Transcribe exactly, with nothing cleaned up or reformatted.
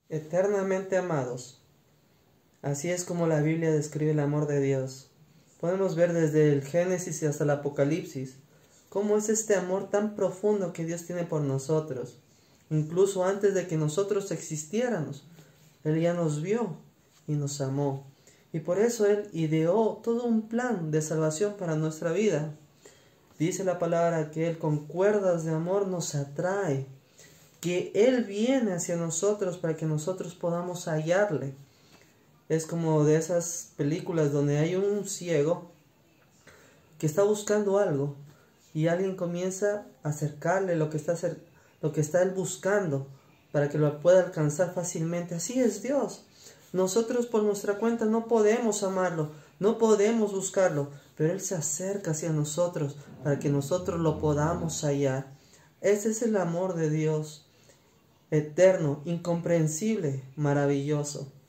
Eternamente amados. Así es como la Biblia describe el amor de Dios. Podemos ver desde el Génesis hasta el Apocalipsis cómo es este amor tan profundo que Dios tiene por nosotros. Incluso antes de que nosotros existiéramos, Él ya nos vio y nos amó. Y por eso Él ideó todo un plan de salvación para nuestra vida. Dice la palabra que Él con cuerdas de amor nos atrae, que Él viene hacia nosotros para que nosotros podamos hallarle. Es como de esas películas donde hay un ciego que está buscando algo y alguien comienza a acercarle lo que está, lo que está él buscando para que lo pueda alcanzar fácilmente. Así es Dios. Nosotros por nuestra cuenta no podemos amarlo, no podemos buscarlo, pero Él se acerca hacia nosotros para que nosotros lo podamos hallar. Ese es el amor de Dios, eterno, incomprensible, maravilloso.